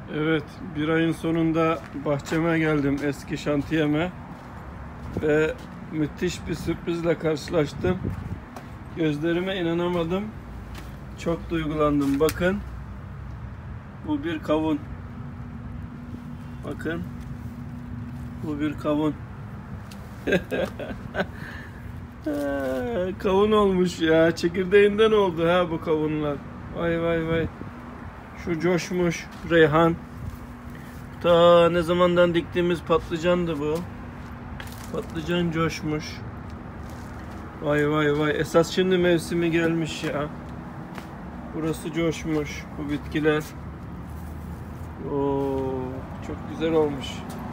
Evet, bir ayın sonunda bahçeme geldim, eski şantiyeme ve müthiş bir sürprizle karşılaştım. Gözlerime inanamadım. Çok duygulandım. Bakın, bu bir kavun. Bakın, bu bir kavun. Kavun olmuş ya. Çekirdeğinden oldu ha bu kavunlar. Vay vay vay. Şu coşmuş reyhan. Ta ne zamandan diktiğimiz patlıcandı bu. Patlıcan coşmuş. Vay vay vay. Esas şimdi mevsimi gelmiş ya. Burası coşmuş. Bu bitkiler. Oo, çok güzel olmuş.